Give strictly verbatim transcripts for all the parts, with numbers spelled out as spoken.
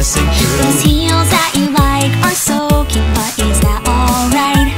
passing through. Those heels that you like are so cute, but is that alright?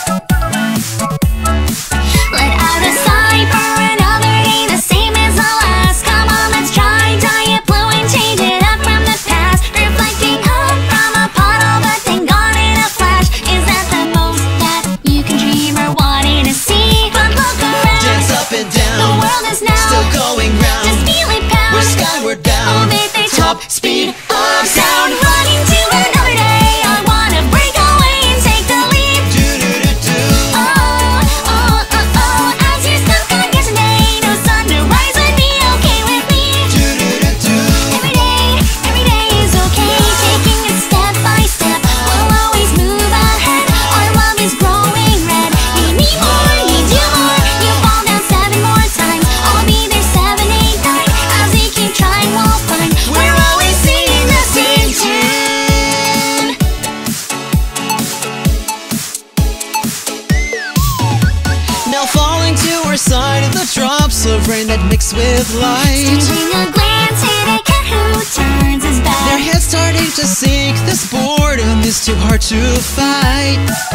Let out a sigh for another day, the same as the last. Come on, let's try dye it blue and change it up from the past. Reflecting up from a puddle, but then gone in a flash. Is that the most that you can dream or wanting to see? But look around, Dance up and down, the world is now still going round. just feel it pound. We're skyward bound, Oh, they, they top speed of sound. running to another day. I wanna break away and take the leap. Do do do do. Oh, oh, oh, oh. As you're stuck on yesterday, no sunrise would be okay with me. Do do do do. Every day, every day is okay. Taking it step by step, we'll always move ahead. Our love is growing red. You need more, need you more. You fall down seven more times. I'll be there seven, eight, nine. As we keep trying, we'll find we're always singing the same tune. Now falling to our side of the drops of rain that mix with light. Catching a glance, hit a cat who turns his back. Their heads starting to sink. This boredom is too hard to fight.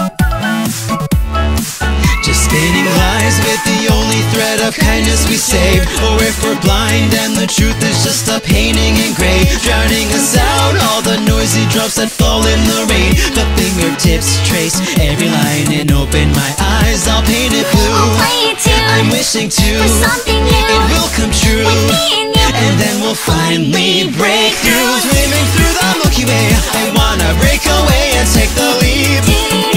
Just spinning lies with the only thread of kindness we saved. Or if we're blind and the truth is just a painting in gray, drowning us out, all the noisy drops that fall in the rain. The fingertips trace every line and open my eyes, I'll paint it blue. I'll play it too. I'm wishing to, For something new. it will come true. With me and you. And then we'll finally break through. Swimming through the Milky Way, I wanna break away and take the leap. Do,